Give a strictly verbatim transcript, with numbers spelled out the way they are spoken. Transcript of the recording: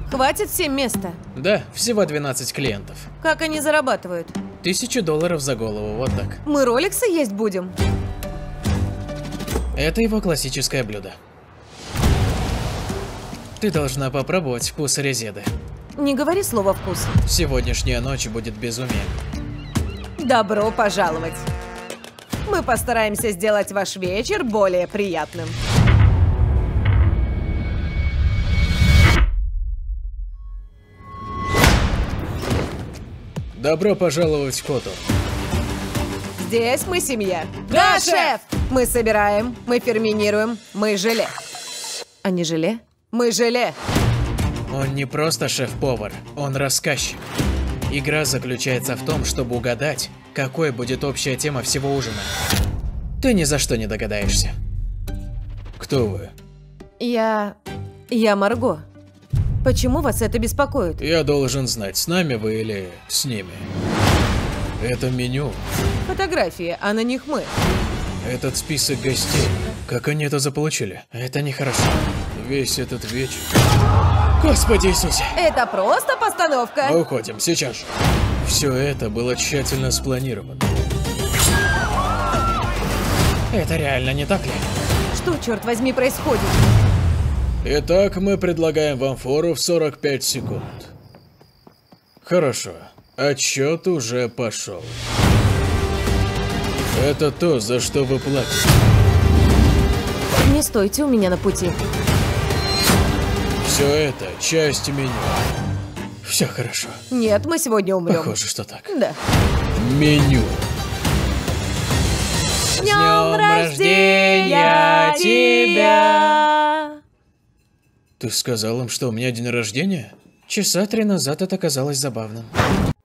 Хватит всем места? Да, всего двенадцать клиентов. Как они зарабатывают? Тысячу долларов за голову, вот так. Мы роликсы есть будем? Это его классическое блюдо. Ты должна попробовать вкус резеды. Не говори слово «вкус». Сегодняшняя ночь будет безумием. Добро пожаловать. Мы постараемся сделать ваш вечер более приятным. Добро пожаловать в Коту. Здесь мы семья. Да, шеф! Мы собираем, мы ферменируем, мы желе. А не желе? Мы желе. Он не просто шеф-повар, он рассказчик. Игра заключается в том, чтобы угадать, какой будет общая тема всего ужина. Ты ни за что не догадаешься. Кто вы? Я... я Марго. Почему вас это беспокоит? Я должен знать, с нами вы или с ними. Это меню. Фотографии, а на них мы. Этот список гостей. Как они это заполучили? Это нехорошо. Весь этот вечер. Господи Иисусе! Это просто постановка. Мы уходим, сейчас же. Все это было тщательно спланировано. Это реально не так ли? Что, черт возьми, происходит? Итак, мы предлагаем вам фору в сорок пять секунд. Хорошо. Отсчет уже пошел. Это то, за что вы платите. Не стойте у меня на пути. Все это часть меню. Все хорошо. Нет, мы сегодня умрем. Похоже, что так. Да. Меню. С днем рождения тебя! Ты сказал им, что у меня день рождения? Часа три назад это казалось забавным.